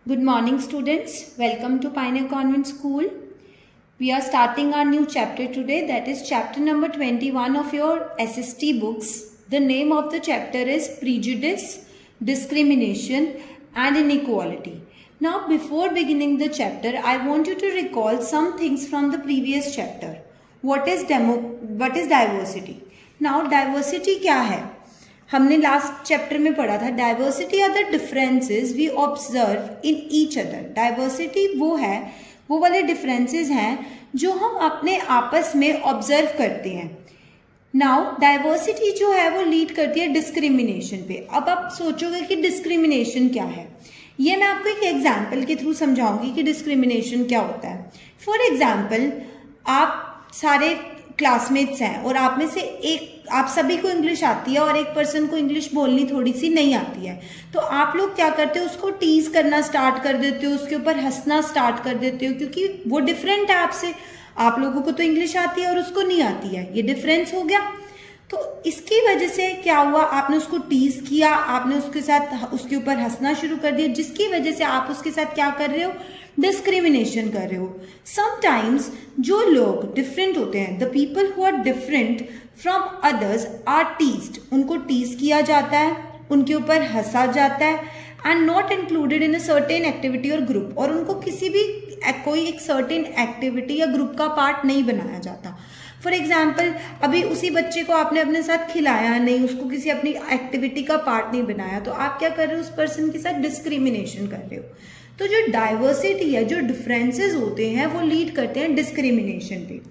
Good morning students, welcome to Pioneer Convent School. We are starting our new chapter today, that is chapter number 21 of your SST books. The name of the chapter is Prejudice, Discrimination and Inequality. Now before beginning the chapter, I want you to recall some things from the previous chapter. What is diversity? Now diversity क्या है? हमने last chapter में पढ़ा था diversity are the differences we observe in each other. Diversity वो वाले differences हैं जो हम अपने आपस में ऑब्जर्व करते हैं. नाउ डाइवर्सिटी जो है वो लीड करती है डिस्क्रिमिनेशन पे. अब आप सोचोगे कि डिस्क्रिमिनेशन क्या है. ये मैं आपको एक एग्जाम्पल के थ्रू समझाऊंगी कि डिस्क्रिमिनेशन क्या होता है. फॉर एग्जाम्पल, आप सारे क्लासमेट्स हैं और आप में से आप सभी को इंग्लिश आती है और एक पर्सन को इंग्लिश बोलनी थोड़ी सी नहीं आती है. तो आप लोग क्या करते हो, उसको टीज करना स्टार्ट कर देते हो, उसके ऊपर हंसना स्टार्ट कर देते हो, क्योंकि वो डिफरेंट है आपसे. आप लोगों को तो इंग्लिश आती है और उसको नहीं आती है. ये डिफरेंस हो गया. तो इसकी वजह से क्या हुआ, आपने उसको टीज किया, आपने उसके ऊपर हंसना शुरू कर दिया, जिसकी वजह से आप उसके साथ क्या कर रहे हो, डिस्क्रिमिनेशन कर रहे हो. समटाइम्स जो लोग डिफरेंट होते हैं, the people who are different from others are teased. उनको टीज किया जाता है, उनके ऊपर हंसा जाता है and not included in a certain activity और ग्रुप. और उनको कोई एक सर्टेन एक्टिविटी या ग्रुप का पार्ट नहीं बनाया जाता. फॉर एग्जाम्पल, अभी उसी बच्चे को आपने अपने साथ खिलाया नहीं, उसको किसी अपनी एक्टिविटी का पार्ट नहीं बनाया, तो आप क्या कर रहे हो, उस पर्सन के साथ डिस्क्रिमिनेशन कर रहे हो. तो जो डाइवर्सिटी है, जो डिफरेंसेस होते हैं, वो लीड करते हैं डिस्क्रिमिनेशन पे.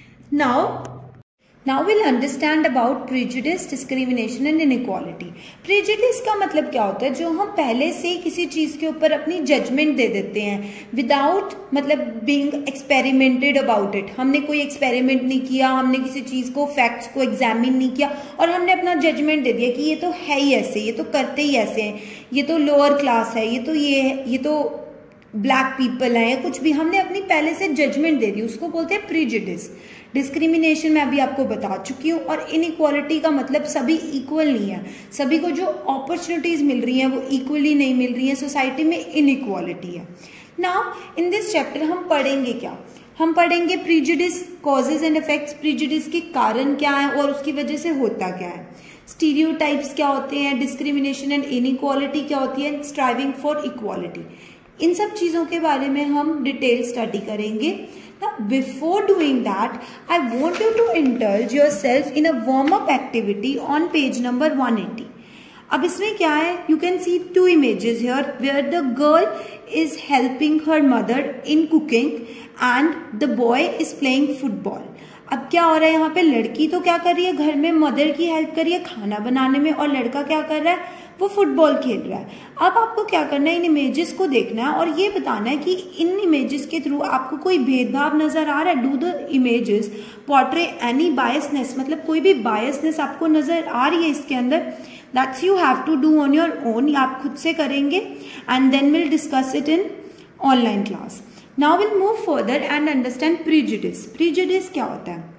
Now we'll understand about prejudice, discrimination and inequality. Prejudice का मतलब क्या होता है, जो हम पहले से किसी चीज के ऊपर अपनी जजमेंट दे देते हैं विदाउट मतलब being experimented about it. हमने कोई एक्सपेरिमेंट नहीं किया, हमने किसी चीज को फैक्ट्स को एग्जामिन नहीं किया और हमने अपना जजमेंट दे दिया कि ये तो है ही ऐसे, ये तो करते ही ऐसे हैं, ये तो लोअर क्लास है, ये तो ब्लैक पीपल है, या कुछ भी हमने अपनी पहले से जजमेंट दे दी, उसको बोलते हैं प्रीजुडिस. डिस्क्रिमिनेशन मैं अभी आपको बता चुकी हूँ. और इनइक्वालिटी का मतलब सभी इक्वल नहीं है, सभी को जो अपॉर्चुनिटीज मिल रही हैं वो इक्वली नहीं मिल रही है. सोसाइटी में इनइक्वालिटी है. नाउ इन दिस चैप्टर हम पढ़ेंगे क्या, हम पढ़ेंगे prejudice, causes and effects. Prejudice के कारण क्या है और उसकी वजह से होता क्या है, स्टीरियोटाइप्स क्या होते हैं, डिस्क्रिमिनेशन एंड इनइक्वालिटी क्या होती है, स्ट्राइविंग फॉर इक्वालिटी. इन सब चीजों के बारे में हम डिटेल स्टडी करेंगे. Now, before doing that, I want you to indulge yourself in a warm-up activity on page number 180. अब इसमें क्या है, you can see two images here where the girl is helping her mother in cooking and the boy is playing football. अब क्या हो रहा है, यहाँ पे लड़की तो क्या कर रही है, घर में मदर की हेल्प कर रही है खाना बनाने में, और लड़का क्या कर रहा है, वो फुटबॉल खेल रहा है. अब आपको क्या करना है, इन इमेजेस को देखना है और ये बताना है कि इन इमेजेस के थ्रू आपको कोई भेदभाव नजर आ रहा है. Do the images portray any biasness, मतलब कोई भी बायसनेस आपको नजर आ रही है इसके अंदर. That's you have to do on your own, ये आप खुद से करेंगे and then will discuss it in online class. Now will move further and understand prejudice. Prejudice क्या होता है,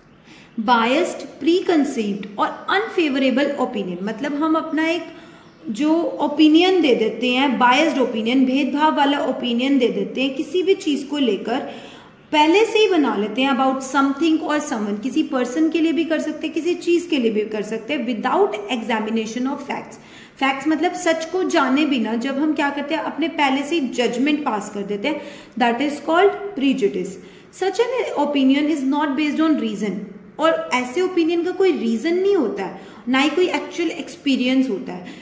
बायस्ड, प्रीकंसीव्ड और अनफेवरेबल ओपिनियन. मतलब हम अपना एक जो ओपिनियन दे देते हैं, बायस्ड ओपिनियन, भेदभाव वाला ओपिनियन दे देते हैं किसी भी चीज को लेकर, पहले से ही बना लेते हैं अबाउट समथिंग और समवन. किसी पर्सन के लिए भी कर सकते हैं, किसी चीज के लिए भी कर सकते हैं, without examination of facts. Facts मतलब सच को जाने बिना जब हम क्या करते हैं, अपने पहले से जजमेंट पास कर देते हैं, that is called prejudice. Such an opinion is not based on reason. और ऐसे ओपिनियन का कोई रीजन नहीं होता है, ना ही कोई एक्चुअल एक्सपीरियंस होता है.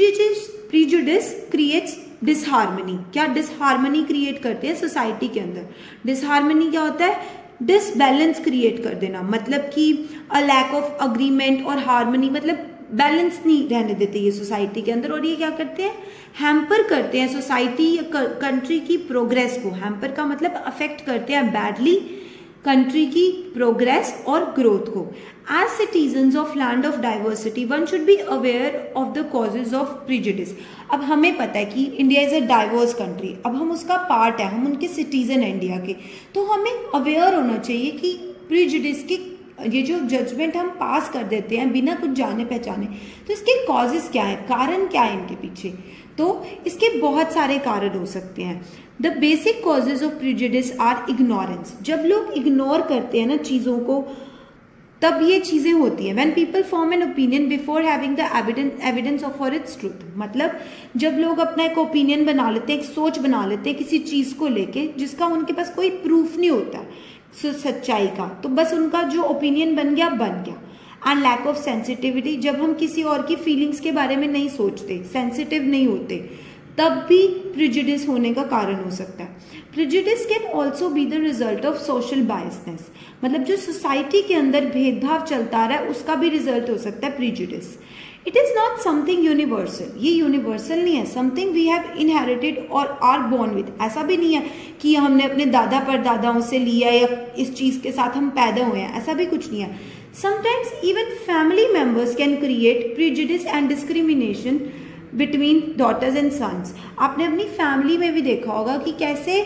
Prejudice creates disharmony. क्या डिसहार्मनी क्रिएट करते हैं सोसाइटी के अंदर. डिसहार्मनी क्या होता है, डिसबैलेंस क्रिएट कर देना, मतलब कि अ लैक ऑफ अग्रीमेंट और हार्मनी, मतलब बैलेंस नहीं रहने देते ये सोसाइटी के अंदर. और ये क्या करते हैं, हैम्पर करते हैं सोसाइटी या कंट्री की प्रोग्रेस को. हैम्पर का मतलब अफेक्ट करते हैं बैडली कंट्री की प्रोग्रेस और ग्रोथ को. As citizens of land of diversity one should be aware of the causes of prejudice. अब हमें पता है कि India is a diverse country, अब हम उसका पार्ट है, हम उनके सिटीजन हैं इंडिया के, तो हमें अवेयर होना चाहिए कि प्रीजुडिस की ये जो जजमेंट हम पास कर देते हैं बिना कुछ जाने पहचाने, तो इसके कॉजेज क्या है, कारण क्या है इनके पीछे. तो इसके बहुत सारे कारण हो सकते हैं। The basic causes of prejudice are ignorance. जब लोग इग्नोर करते हैं ना चीजों को, तब ये चीजें होती है। When people form an opinion before having the evidence of for its truth. मतलब जब लोग अपना एक ओपिनियन बना लेते हैं, एक सोच बना लेते हैं किसी चीज को लेके जिसका उनके पास कोई प्रूफ नहीं होता सच्चाई का, तो बस उनका जो ओपिनियन बन गया। एंड लैक ऑफ सेंसिटिविटी, जब हम किसी और की फीलिंग्स के बारे में नहीं सोचते, सेंसिटिव नहीं होते, तब भी प्रिजुडिस होने का कारण हो सकता है। Prejudice can also be the result of social biasness. मतलब जो सोसाइटी के अंदर भेदभाव चलता रहा है उसका भी रिजल्ट हो सकता है prejudice. It is not something universal, ये यूनिवर्सल नहीं है। समथिंग वी हैव इनहेरिटेड और आर बोर्न विद। ऐसा भी नहीं है कि हमने अपने दादा परदादाओं से लिया या इस चीज के साथ हम पैदा हुए हैं, ऐसा भी कुछ नहीं है। Sometimes even family members can create prejudice and discrimination between daughters and sons. आपने अपनी फैमिली में भी देखा होगा कि कैसे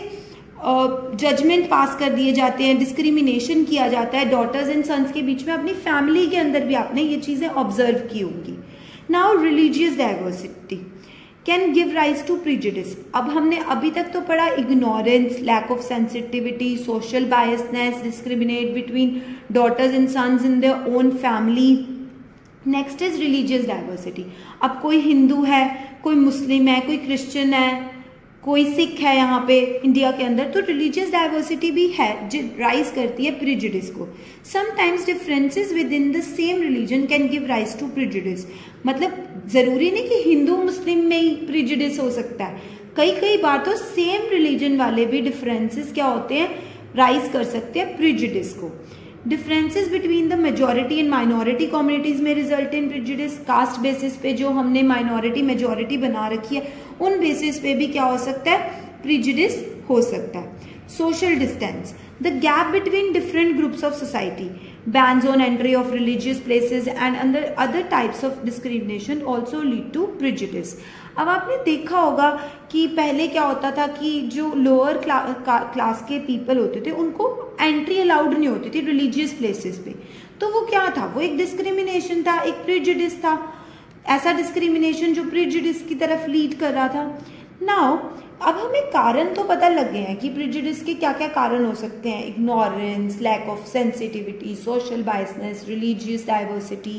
जजमेंट पास कर दिए जाते हैं, डिस्क्रिमिनेशन किया जाता है डॉटर्स एंड सन्स के बीच में। अपनी फैमिली के अंदर भी आपने ये चीजें ऑब्जर्व की होंगी। Now religious diversity can give rise to prejudice. अब हमने अभी तक तो पढ़ा ignorance, lack of sensitivity, social biasness, discriminate between daughters and sons in their own family. Next is religious diversity. अब कोई हिंदू है, कोई मुस्लिम है, कोई क्रिश्चियन है, कोई सिख है यहाँ पे इंडिया के अंदर, तो रिलीजियस डाइवर्सिटी भी है जो राइज करती है प्रिजुडिस को। Sometimes differences within the same religion can give rise to prejudice. मतलब जरूरी नहीं कि हिंदू मुस्लिम में ही प्रिजुडिस हो सकता है, कई बार तो सेम रिलीजन वाले भी डिफरेंसेस क्या होते हैं, राइज कर सकते हैं प्रिजुडिस को। Differences between the majority and minority communities में result in prejudice. Caste basis पे जो हमने माइनॉरिटी मेजोरिटी बना रखी है उन बेसिस पे भी क्या हो सकता है, प्रिजुडिस हो सकता है। Social distance, the gap between different groups of society, bans on entry of religious places and other types of discrimination also lead to prejudice। अब आपने देखा होगा कि पहले क्या होता था कि जो लोअर क्लास के पीपल होते थे उनको एंट्री अलाउड नहीं होती थी रिलीजियस प्लेसेस पे, तो वो क्या था, वो एक डिस्क्रिमिनेशन था, एक प्रिजुडिस था। ऐसा डिस्क्रिमिनेशन जो प्रिजुडिस की तरफ लीड कर रहा था। नाउ अब हमें कारण तो पता लग गए हैं कि प्रिजुडिस के क्या क्या कारण हो सकते हैं। Ignorance, lack of sensitivity, social biasness, religious diversity,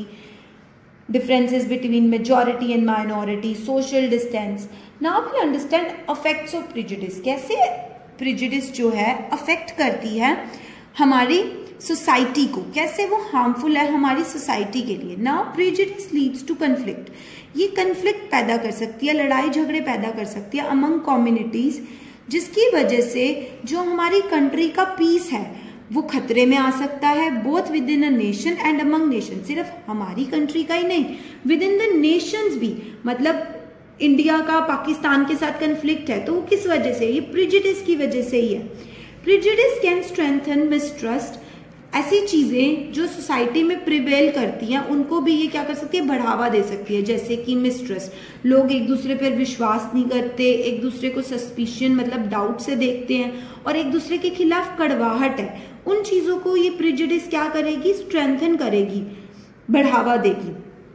differences between majority and minority, social distance. Now we understand effects of prejudice. कैसे प्रिजुडिस जो है अफेक्ट करती है हमारी सोसाइटी को, कैसे वो हार्मफुल है हमारी सोसाइटी के लिए। Now prejudice leads to conflict. ये कन्फ्लिक्ट पैदा कर सकती है, लड़ाई झगड़े पैदा कर सकती है अमंग कम्युनिटीज, जिसकी वजह से जो हमारी कंट्री का पीस है वो खतरे में आ सकता है, both within a nation and among nation. सिर्फ हमारी कंट्री का ही नहीं, विद इन द नेशंस भी। मतलब इंडिया का पाकिस्तान के साथ कन्फ्लिक्ट है तो वो किस वजह से, ये प्रिजुडिस की वजह से ही है। Prejudice can strengthen mistrust. ऐसी चीजें जो सोसाइटी में प्रिवेल करती हैं उनको भी ये क्या कर सकती है, बढ़ावा दे सकती है। जैसे कि मिसट्रस्ट, लोग एक दूसरे पर विश्वास नहीं करते, एक दूसरे को सस्पिशन मतलब डाउट से देखते हैं और एक दूसरे के खिलाफ कड़वाहट है। उन चीजों को ये प्रिजुडिस क्या करेगी, स्ट्रेंथन करेगी, बढ़ावा देगी।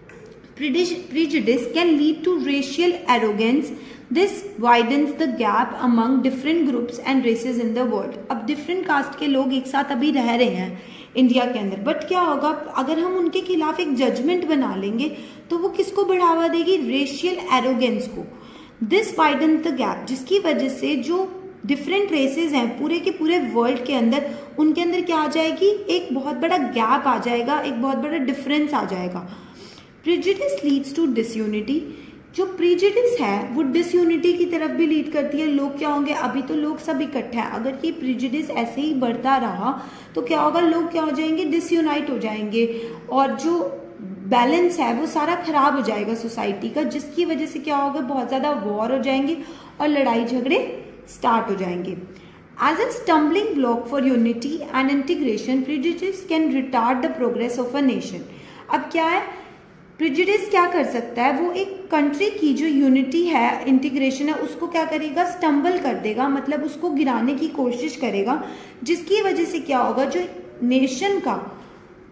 Prejudice can lead to racial arrogance. This widens the gap among different groups and races in the world. अब different caste के लोग एक साथ अभी रह रहे हैं इंडिया के अंदर, बट क्या होगा अगर हम उनके खिलाफ एक जजमेंट बना लेंगे तो वो किसको बढ़ावा देगी, रेशियल एरोगेंस को। दिस वाइडन्स द गैप, जिसकी वजह से जो डिफरेंट रेसेस हैं पूरे के पूरे वर्ल्ड के अंदर, उनके अंदर क्या आ जाएगी, एक बहुत बड़ा गैप आ जाएगा, एक बहुत बड़ा डिफरेंस आ जाएगा। Prejudice leads to disunity. जो प्रिजुडिस है वो डिसयूनिटी की तरफ भी लीड करती है। लोग क्या होंगे, अभी तो लोग सब इकट्ठे हैं, अगर ये प्रिजुडिस ऐसे ही बढ़ता रहा तो क्या होगा, लोग क्या हो जाएंगे, डिसयूनाइट हो जाएंगे और जो बैलेंस है वो सारा खराब हो जाएगा सोसाइटी का, जिसकी वजह से क्या होगा, बहुत ज्यादा वॉर हो जाएंगे और लड़ाई झगड़े स्टार्ट हो जाएंगे। As a stumbling block for unity and integration, prejudice can retard the progress of a nation। अब क्या है, प्रिजुडिस क्या कर सकता है, वो एक कंट्री की जो यूनिटी है, इंटीग्रेशन है, उसको क्या करेगा, स्टम्बल कर देगा, मतलब उसको गिराने की कोशिश करेगा, जिसकी वजह से क्या होगा, जो नेशन का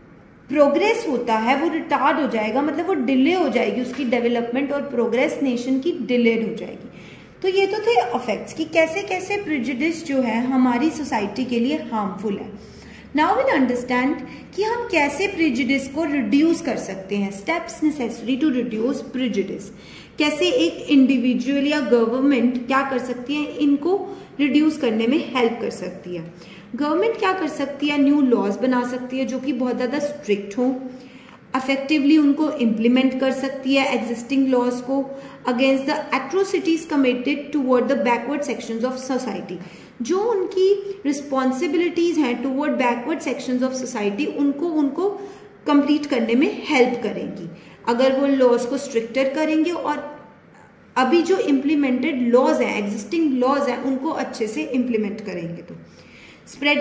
प्रोग्रेस होता है वो रिटार्ड हो जाएगा, मतलब वो डिले हो जाएगी, उसकी डेवलपमेंट और प्रोग्रेस नेशन की डिलेड हो जाएगी। तो ये तो थे इफेक्ट्स कि कैसे कैसे प्रेजुडिस जो है हमारी सोसाइटी के लिए हार्मफुल है। नाउ विल अंडरस्टैंड कि हम कैसे प्रेजुडिस को रिड्यूस कर सकते हैं, steps necessary to reduce prejudice. कैसे एक इंडिविजुअल या गवर्नमेंट क्या कर सकती है, इनको रिड्यूस करने में हेल्प कर सकती है। गवर्नमेंट क्या कर सकती है, न्यू लॉज बना सकती है जो कि बहुत ज़्यादा स्ट्रिक्ट हो, अफेक्टिवली उनको इम्प्लीमेंट कर सकती है एग्जिस्टिंग लॉज को against the atrocities committed toward the backward sections of society. जो उनकी रिस्पॉन्सिबिलिटीज हैं toward backward sections of society उनको कंप्लीट करने में हेल्प करेंगी अगर वो लॉज को स्ट्रिक्टर करेंगे और अभी जो इम्प्लीमेंटेड लॉज हैं, एग्जिस्टिंग लॉज हैं, उनको अच्छे से इम्प्लीमेंट करेंगे। तो स्प्रेड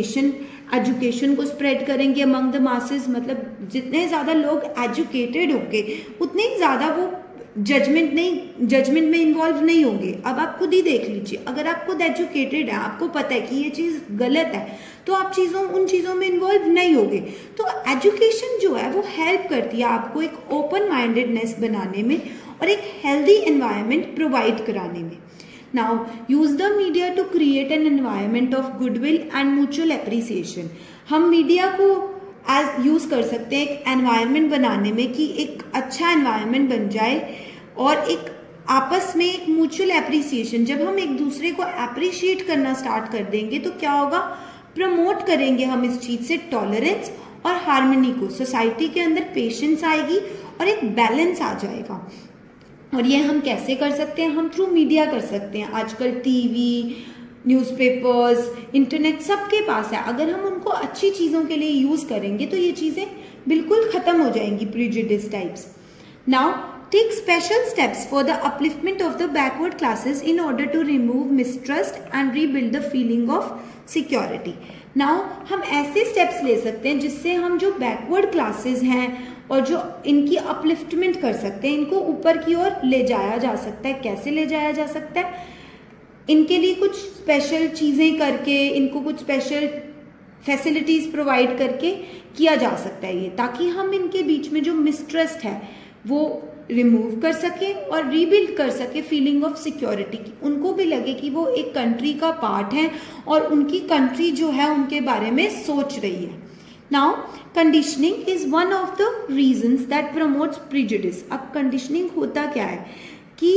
एजुकेशन को स्प्रेड करेंगे अमंग द मासेस, मतलब जितने ज़्यादा लोग एजुकेटेड होंगे उतने ही ज़्यादा वो जजमेंट में इन्वॉल्व नहीं होंगे। अब आप खुद ही देख लीजिए, अगर आप खुद एजुकेटेड है, आपको पता है कि ये चीज़ गलत है, तो आप उन चीज़ों में इन्वॉल्व नहीं होंगे। तो एजुकेशन जो है वो हेल्प करती है आपको एक ओपन माइंडेडनेस बनाने में और एक हेल्दी एनवायरनमेंट प्रोवाइड कराने में। Now, use the media to create an environment of goodwill and mutual appreciation. हम मीडिया को यूज कर सकते हैं एक एनवायरनमेंट बनाने में कि एक अच्छा एनवायरनमेंट बन जाए और एक आपस में एक म्यूचुअल एप्रिसिएशन, जब हम एक दूसरे को अप्रिशिएट करना स्टार्ट कर देंगे तो क्या होगा, प्रमोट करेंगे हम इस चीज से टॉलरेंस और हार्मनी को, सोसाइटी के अंदर पेशेंस आएगी और एक बैलेंस आ जाएगा। और ये हम कैसे कर सकते हैं, हम थ्रू मीडिया कर सकते हैं। आजकल टीवी, न्यूज़पेपर्स, इंटरनेट सबके पास है, अगर हम उनको अच्छी चीज़ों के लिए यूज़ करेंगे तो ये चीज़ें बिल्कुल ख़त्म हो जाएंगी, prejudice types. Now take special steps for the upliftment of the backward classes in order to remove mistrust and rebuild the feeling of security. Now हम ऐसे स्टेप्स ले सकते हैं जिससे हम जो बैकवर्ड क्लासेस हैं और जो इनकी अपलिफ्टमेंट कर सकते हैं, इनको ऊपर की ओर ले जाया जा सकता है। कैसे ले जाया जा सकता है, इनके लिए कुछ स्पेशल चीज़ें करके, इनको कुछ स्पेशल फैसिलिटीज़ प्रोवाइड करके किया जा सकता है ये, ताकि हम इनके बीच में जो मिसट्रस्ट है वो रिमूव कर सके और रीबिल्ड कर सके फीलिंग ऑफ सिक्योरिटी की। उनको भी लगे कि वो एक कंट्री का पार्ट है और उनकी कंट्री जो है उनके बारे में सोच रही है। Now conditioning is one of the reasons that promotes prejudice. अब कंडीशनिंग होता क्या है कि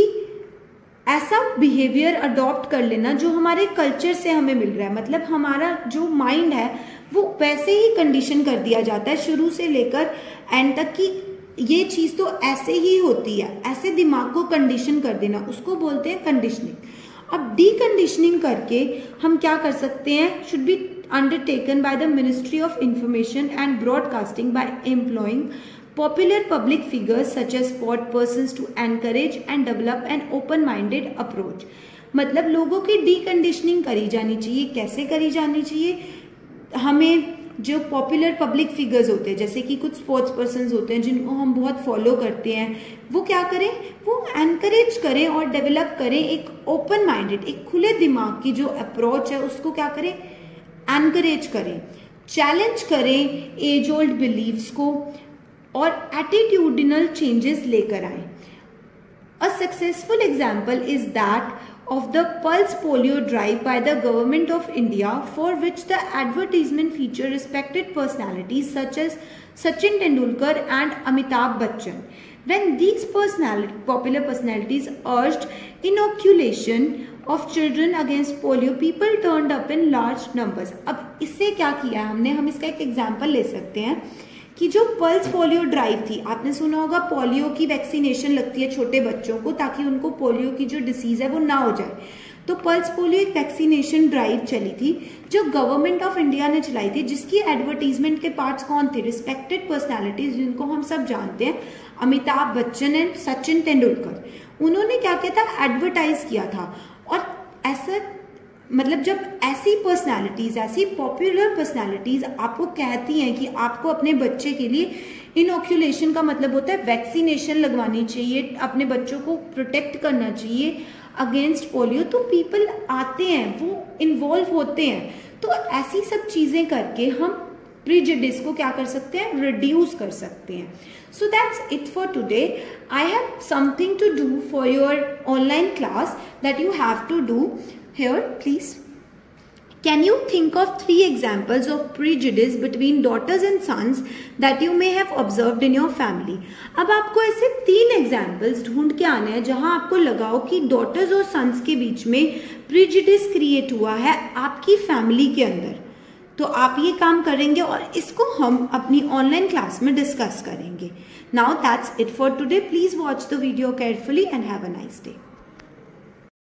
ऐसा बिहेवियर अडॉप्ट कर लेना जो हमारे कल्चर से हमें मिल रहा है, मतलब हमारा जो माइंड है वो वैसे ही कंडीशन कर दिया जाता है शुरू से लेकर एंड तक कि ये चीज तो ऐसे ही होती है, ऐसे दिमाग को कंडीशन कर देना, उसको बोलते हैं कंडीशनिंग। अब डीकंडीशनिंग करके हम क्या कर सकते हैं, should be undertaken by the Ministry of Information and Broadcasting by employing popular public figures such as sport persons to encourage and develop an open-minded approach। मतलब लोगों की डीकंडीशनिंग करी जानी चाहिए। कैसे करी जानी चाहिए, हमें जो पॉपुलर पब्लिक फिगर्स होते हैं जैसे कि कुछ स्पोर्ट्स पर्सन्स होते हैं जिनको हम बहुत फॉलो करते हैं, वो क्या करें, वो एनकरेज करें और डेवलप करें एक ओपन माइंडेड, एक खुले दिमाग की जो अप्रोच है उसको क्या करें, एनकरेज करें, चैलेंज करें एज ओल्ड बिलीव्स को और एटीट्यूडिनल चेंजेस लेकर आए। A successful example is that of the Pulse Polio drive by the Government of India, for which the advertisement feature respected personalities such as Sachin Tendulkar and Amitabh Bachchan. When these popular personalities urged inoculation of children against polio, people turned up in large numbers. अब इससे क्या किया हमने, हम इसका एक example ले सकते हैं कि जो पल्स पोलियो ड्राइव थी, आपने सुना होगा पोलियो की वैक्सीनेशन लगती है छोटे बच्चों को ताकि उनको पोलियो की जो डिसीज है वो ना हो जाए। तो पल्स पोलियो एक वैक्सीनेशन ड्राइव चली थी जो गवर्नमेंट ऑफ इंडिया ने चलाई थी, जिसकी एडवर्टीजमेंट के पार्ट्स कौन थे, रिस्पेक्टेड पर्सनालिटीज जिनको हम सब जानते हैं, अमिताभ बच्चन एंड सचिन तेंदुलकर। उन्होंने क्या किया था, एडवर्टाइज किया था। और ऐसा मतलब जब ऐसी पर्सनालिटीज, ऐसी पॉपुलर पर्सनालिटीज आपको कहती हैं कि आपको अपने बच्चे के लिए इनोक्यूलेशन का मतलब होता है वैक्सीनेशन लगवानी चाहिए, अपने बच्चों को प्रोटेक्ट करना चाहिए अगेंस्ट पोलियो, तो पीपल आते हैं, वो इन्वॉल्व होते हैं। तो ऐसी सब चीजें करके हम प्रीजुडिस को क्या कर सकते हैं, रिड्यूस कर सकते हैं. So that's it for today. I have something to do for your online class that you have to do here. Please, can you think of 3 examples of prejudice between daughters and sons that you may have observed in your family? अब आपको ऐसे 3 examples ढूंढ के आने हैं जहां आपको लगा हो कि डॉटर्स और सन्स के बीच में प्रीजुडिस क्रिएट हुआ है आपकी फैमिली के अंदर. तो आप ये काम करेंगे और इसको हम अपनी ऑनलाइन क्लास में डिस्कस करेंगे. Now that's it for today. Please watch the video carefully and have a nice day.